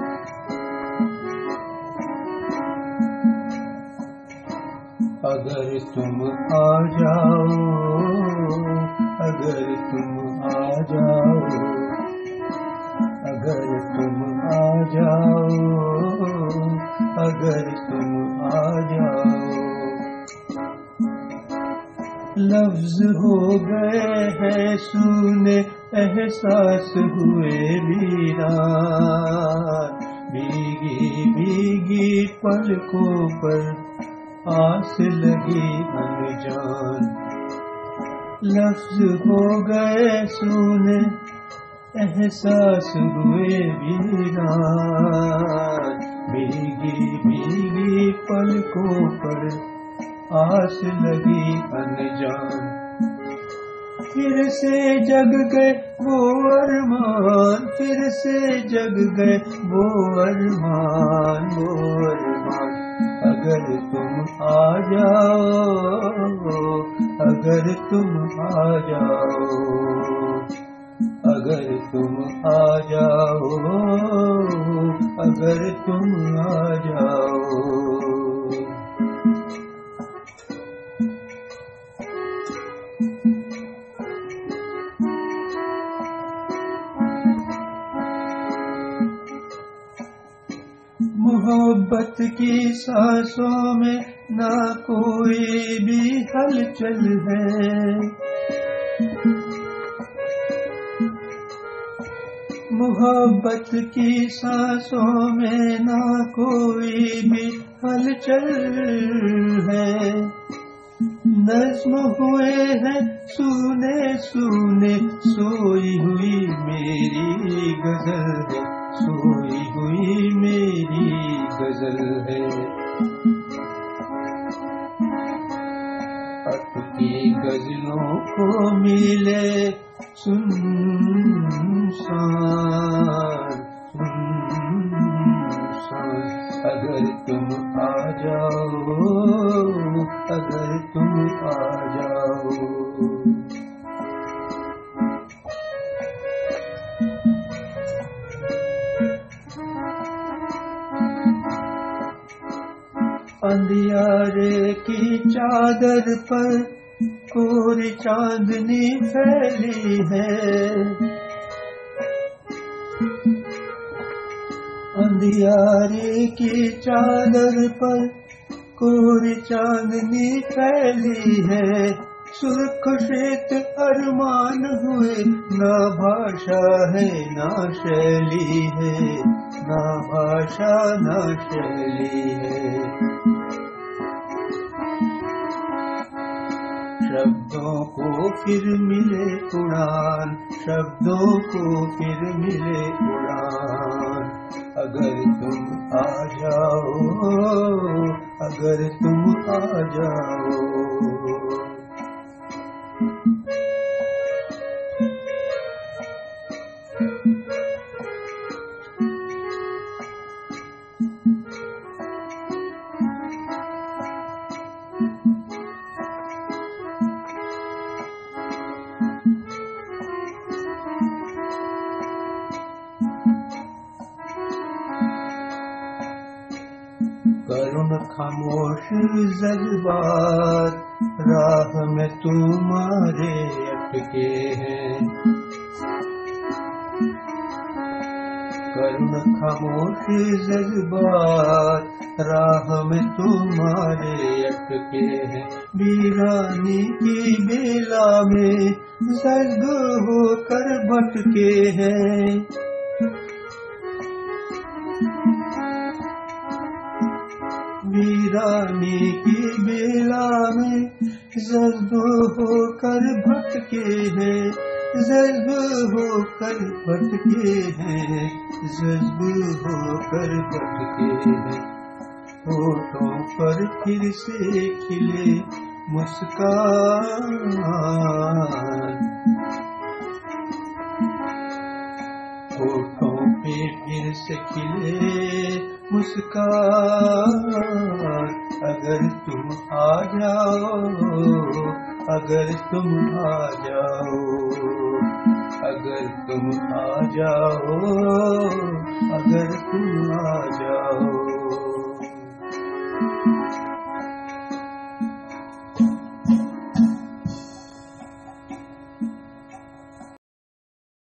अगर तुम आ जाओ, अगर तुम आ जाओ, अगर तुम आ जाओ, अगर तुम आ जाओ। लफ्ज हो गए हैं सूने, एहसास हुए वीरान। भीगी भीगी पलकों पर आस लगी अनजान। लफ्ज हो गए सूने, एहसास हुए वीरान। भीगी भीगी पलकों पर आस लगी अनजान। फिर से जग गए वो अरमान, फिर से जग गए वो अरमान, वो अरमान। अगर तुम आ जाओ, अगर तुम आ जाओ, अगर तुम आ जाओ, अगर तुम आ जाओ। मोहब्बत की सांसों में ना कोई भी हलचल है। मोहब्बत की सांसों में ना कोई भी हलचल है। नज़्म हुए हैं सूने सूने, सोई हुई मेरी गजल है, सोई हुई मेरी गजल है। अटकी गजलों को मिले सुनसान, सुनसान। अगर तुम आ जाओ, अगर तुम आ जाओ। अंधियारे की चादर पर कोरी चांदनी फैली है। अंधियारे की चादर पर कोरी चांदनी फैली है। सुर्ख श्वेत अरमान हुए, ना भाषा है ना शैली है, ना भाषा ना शैली है। शब्दों को फिर मिले उड़ान, शब्दों को फिर मिले उड़ान। अगर तुम आ जाओ, अगर तुम आ जाओ। करुण खामोश जज्बात राह में तुम्हारे अटके हैं। करुण खामोश जज्बात राह में तुम्हारे अटके हैं। वीरानी की बेला में जज्ब होकर भटके हैं। वीरानी की बेला में जज्ब होकर भटके हैं, जज्ब होकर भटके हैं, जज्ब होकर भटके हैं। होठों पर फिर से खिले मुस्कान, होठों पे फिर से खिले मुस्कान। अगर तुम आ जाओ, अगर तुम आ जाओ, अगर तुम आ जाओ,